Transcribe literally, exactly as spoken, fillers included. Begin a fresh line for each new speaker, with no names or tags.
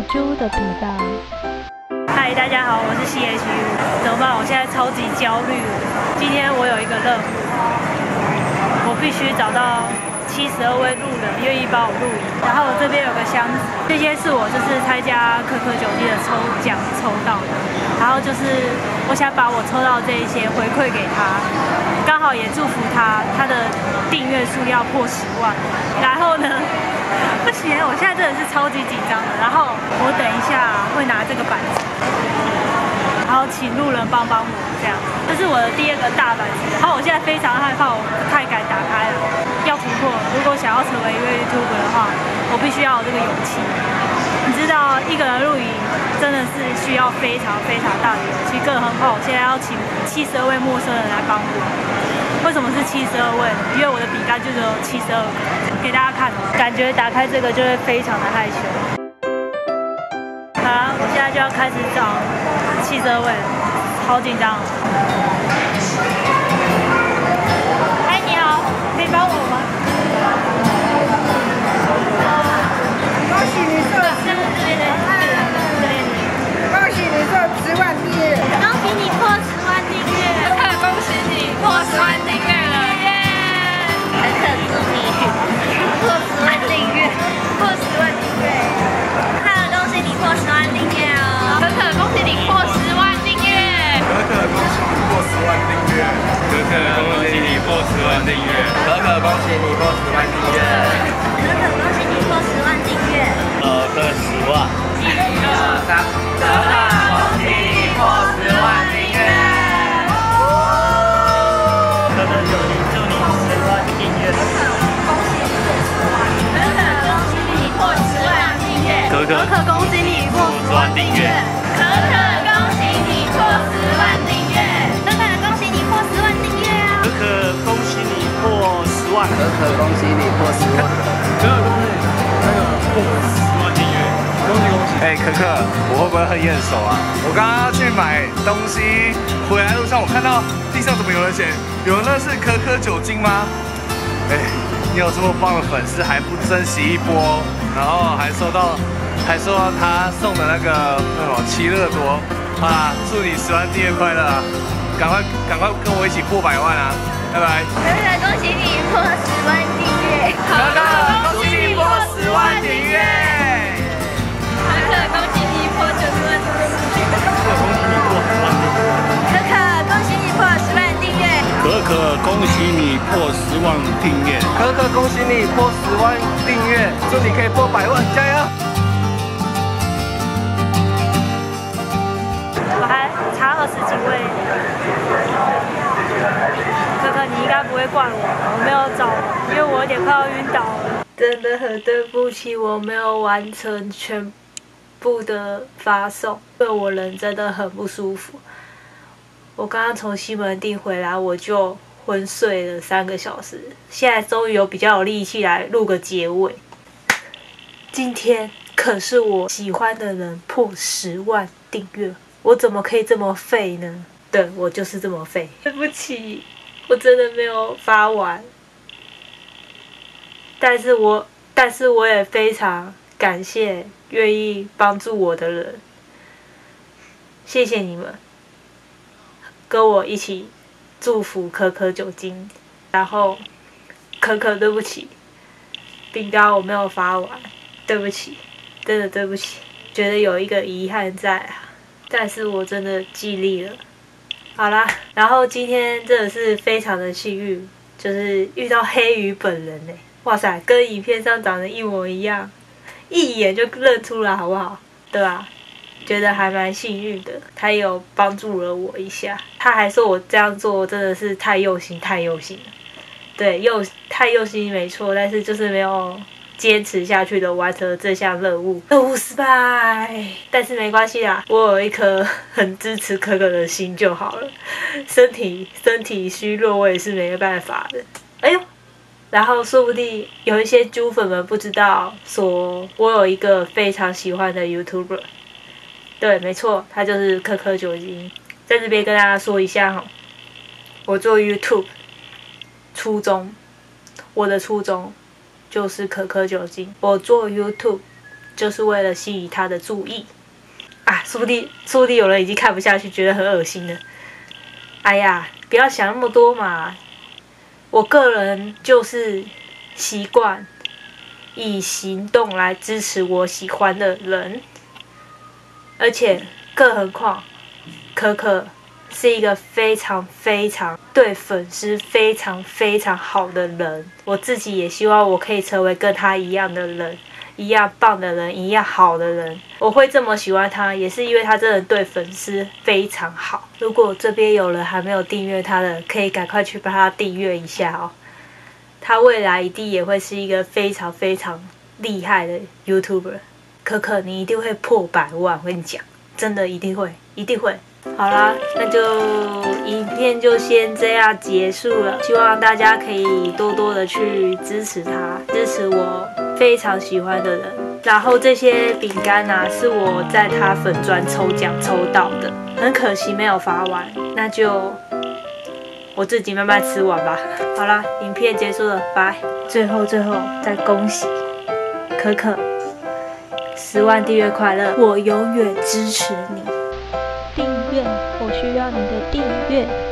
猪的频道。
嗨，大家好，我是 C H U。怎么办？我现在超级焦虑了。今天我有一个任务，我必须找到七十二位路人愿意帮我录影。然后我这边有个箱子，这些是我就是参加可可酒精的抽奖抽到的。然后就是我想把我抽到这一些回馈给他，刚好也祝福他，他的订阅数要破十万。然后呢？不行，我现在真的是超级紧张的。然后我等一下会拿这个板子，然后请路人帮帮我，这样。这是我的第二个大板子。然后我现在非常害怕，我不太敢打开了。要突破，如果想要成为一个 YouTuber 的话，我必须要有这个勇气。你知道，一个人录影真的是需要非常非常大的勇气，更何况我现在要请七十二位陌生人来帮我。为什么是七十二位？因为我的笔杆就只有七十二个，给大家看，感觉打开这个就会非常的害羞。好啦，我现在就要开始找七十二位了，好紧张。哎，你好，可以帮我吗？
恭喜你做十，恭喜你做十万订阅，
恭喜你破十万订阅，
恭喜你破十万订阅了，耶！
可可祝你破十万订阅，破十万订阅，可可恭喜你破十万订阅哦，
可可恭喜你破十万订阅，可可恭喜你破十万订阅，
可可恭喜你破十万订阅，
可可恭喜你破十万订阅，
可可恭喜你破十万订阅，
可可十万，
一二三，可可恭喜你破十万订阅，
可可祝你祝你十万订阅，
可可恭喜你破十万订阅，
可可
可可恭喜你破十万订阅，
可可恭喜你破十万订阅啊！
可可恭喜你破十万，
可可恭喜你破十万，
可可恭喜可可破十万订阅，恭喜恭喜！
哎、可可，我会不会很眼熟啊？我刚刚要去买东西，回来路上我看到地上怎么有人写，有人认识可可酒精吗？哎、你有这么棒的粉丝，还不珍惜一波，然后还收到，还收到他送的那个那什么奇乐多啊！祝你十万订阅快乐啊！赶快赶快跟我一起破百万啊！拜拜！
可可恭喜你破十万订阅，
可可恭喜你破十万订阅！
可可恭喜你破九十万订阅，可可恭喜你破十万订阅，
可可恭喜你破十万订阅，
可可恭喜你破十万订阅，祝你可以破百万，加油！
我还差二十几位。可可，你应该不会怪我，我没有找，因为我有点快要晕倒了。真的很对不起，我没有完成全部的发送，因为我人真的很不舒服。我刚刚从西门町回来，我就昏睡了三个小时，现在终于有比较有力气来录个结尾。今天可是我喜欢的人破十万订阅，我怎么可以这么废呢？对，我就是这么废。对不起，我真的没有发完。但是我，但是我也非常感谢愿意帮助我的人，谢谢你们，跟我一起祝福可可酒精。然后，可可对不起，饼干我没有发完，对不起，真的对不起，觉得有一个遗憾在啊，但是我真的尽力了。好啦，然后今天真的是非常的幸运，就是遇到黑鱼本人呢。哇塞，跟影片上长得一模一样，一眼就认出来，好不好？对吧？觉得还蛮幸运的，他也有帮助了我一下。他还说我这样做真的是太用心，太用心了。对，又太用心没错，但是就是没有坚持下去的完成了这项任务，任务失败。但是没关系啦，我有一颗很支持可可的心就好了。身体身体虚弱，我也是没办法的。哎呦！然后说不定有一些猪粉们不知道，说我有一个非常喜欢的 YouTuber， 对，没错，他就是可可酒精。在这边跟大家说一下哈，我做 YouTube 初衷，我的初衷就是可可酒精。我做 YouTube 就是为了吸引他的注意。啊，说不定说不定有人已经看不下去，觉得很恶心了。哎呀，不要想那么多嘛。我个人就是习惯以行动来支持我喜欢的人，而且更何况可可是一个非常非常对粉丝非常非常好的人。我自己也希望我可以成为跟他一样的人，一样棒的人，一样好的人。我会这么喜欢他，也是因为他真的对粉丝非常好。如果这边有人还没有订阅他的，可以赶快去帮他订阅一下哦。他未来一定也会是一个非常非常厉害的 YouTuber。可可，你一定会破百万，我跟你讲，真的一定会，一定会。好啦，那就影片就先这样结束了。希望大家可以多多的去支持他，支持我非常喜欢的人。然后这些饼干啊，是我在他粉专抽奖抽到的，很可惜没有发完，那就我自己慢慢吃完吧。好啦，影片结束了，拜。最后最后再恭喜可可十万订阅快乐，我永远支持你。
订阅，我需要你的订阅。